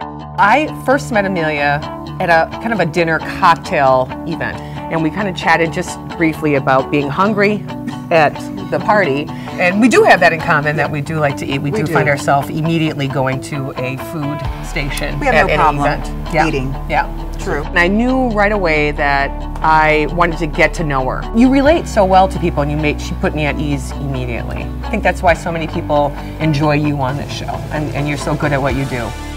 I first met Amelia at a kind of a dinner cocktail event, and we kind of chatted just briefly about being hungry at the party, and we do have that in common, that we do like to eat. We do find ourselves immediately going to a food station. We have no problem event. eating. Yeah. True. And I knew right away that I wanted to get to know her. You relate so well to people, and she put me at ease immediately. I think that's why so many people enjoy you on this show, and you're so good at what you do.